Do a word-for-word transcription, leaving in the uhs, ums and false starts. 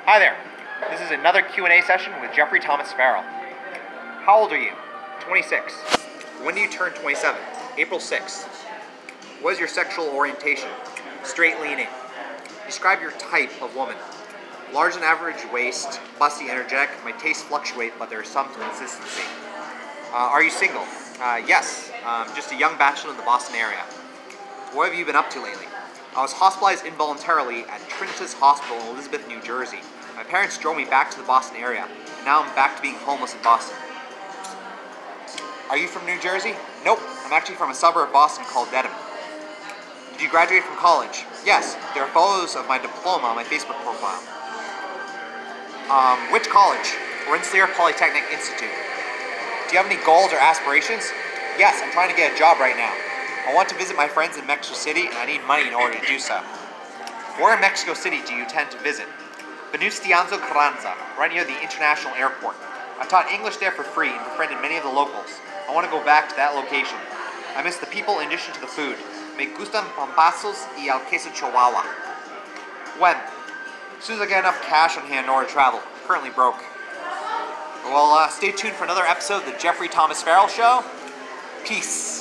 Hi there. This is another Q and A session with Jeffrey Thomas Farrell. How old are you? twenty-six. When do you turn twenty-seven? April sixth. What is your sexual orientation? Straight leaning. Describe your type of woman. Large and average waist, busty, energetic. My tastes fluctuate, but there is some consistency. Uh, are you single? Uh, yes. Um, just a young bachelor in the Boston area. What have you been up to lately? I was hospitalized involuntarily at Trinitas Hospital in Elizabeth, New Jersey. My parents drove me back to the Boston area, and now I'm back to being homeless in Boston. Are you from New Jersey? Nope. I'm actually from a suburb of Boston called Dedham. Did you graduate from college? Yes. There are photos of my diploma on my Facebook profile. Um, which college? Rensselaer Polytechnic Institute. Do you have any goals or aspirations? Yes, I'm trying to get a job right now. I want to visit my friends in Mexico City, and I need money in order to do so. Where in Mexico City do you intend to visit? Venustiano Carranza, right near the international airport. I taught English there for free and befriended many of the locals. I want to go back to that location. I miss the people in addition to the food. Me gustan pampazos y al queso chihuahua. When? As soon as I get enough cash on hand in order to travel. I'm currently broke. Well, uh, stay tuned for another episode of the Jeffrey Thomas Farrell Show. Peace.